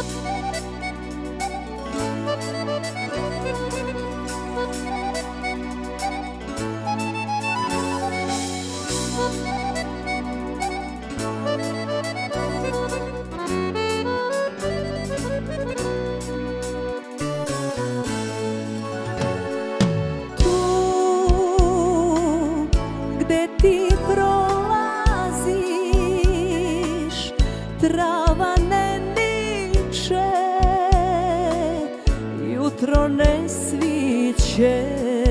Trava ne niče, jutro ne sviće.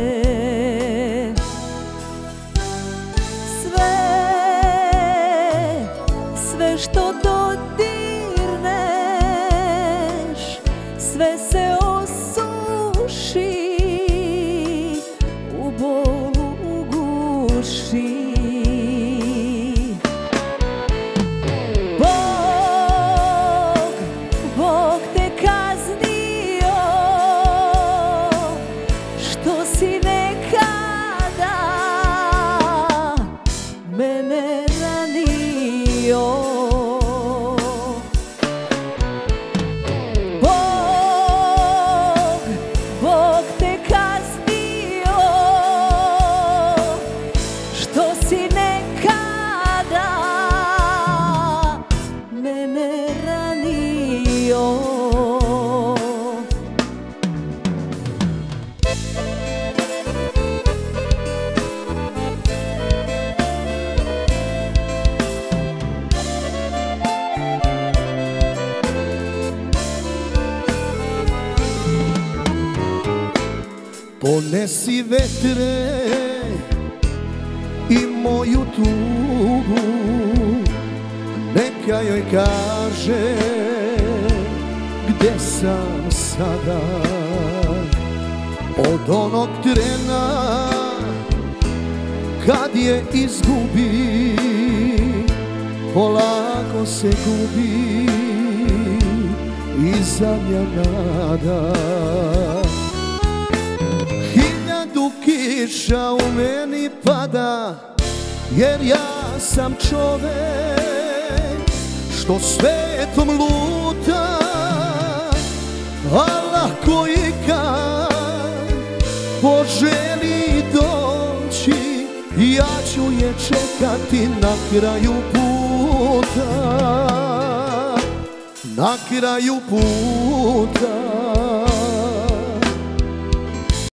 Sve što dodirneš, sve se osuši, u bolu uguši. Bog te kaznio, što si nekada mene ranio. Ponesi vetre i moju tugu, neka joj kaže gde sam sada. Od onog trena kad je izgubi, polako se gubi i zadnja nada. Kiša u meni pada, jer ja sam čovek što svetom luta, a lako i kad poželi doći, ja ću je čekati na kraju puta, na kraju puta.